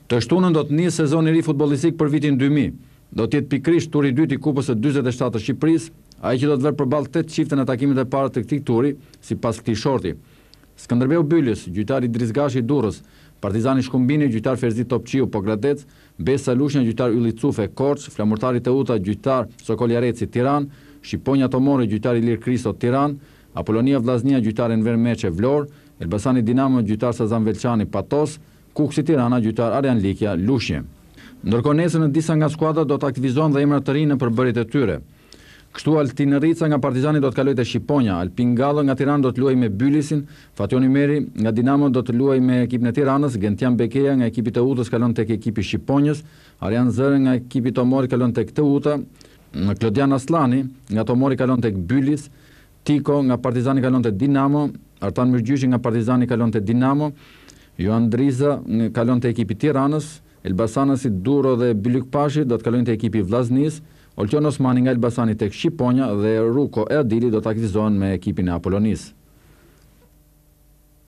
Të shtunën do të nisë sezoni i ri futbollistik për vitin 2000. Do të jetë pikërisht turi i dytë i Kupës së 47 të Shqipërisë, ai që do të vërë përballë 8 çifte në takimet e para të këtij turi, sipas këtij shorti. Skënderbeu Bylis, gjyqtari Drizgashi i Durrës, Partizani Shkumbini, gjyqtar Ferzi Topçiu Pogradec, Besa Lushnja, gjyqtar Ylli Cufe Korç, Flamurtari Teuta, gjyqtar Sokol Jareci Tiranë, Shqiponja Tomori, gjyqtar Ilir Kristo Tiranë, Apolonia Vllaznia, gjyqtar Enver Meçe Vlorë, Elbasani Dinamo, gjyqtar Sazan Velçani Patos, Kuksi Tirana, gjyqtar Arjan Likja Lushnje. Ndërkohë nesër në disa nga skuadrat do të aktivizohen dhe emra të rinë në përbërjet e tyre. Kështu Altin Rica nga Partizani do të kalojë te Shqiponja, Alpin Gallo nga Tirana do të luajë me Bylisin, Fationi Meri nga Dinamo do të luajë me ekipin e Tiranës, Gentian Bekeja nga ekipi i Teutës kalon tek ekipi i Shqiponjës, Arjan Zëre nga ekipi i Tomori kalon tek Teuta, Klodian Aslani nga Tomori kalon tek Bylis, Tiko nga Partizani kalon tek Dinamo, Artan Mirgjyshi nga Partizani kalon tek Dinamo, Joan Driza kalon te ekipi i Tiranës, Elbasanasi Duro dhe Bylyk Pashi do të kalojnë te ekipi i Vllaznis, Oltion Osmani nga Elbasani tek Shqiponja dhe Ruko Erdili do të aktivizohen me ekipin e Apolonisë.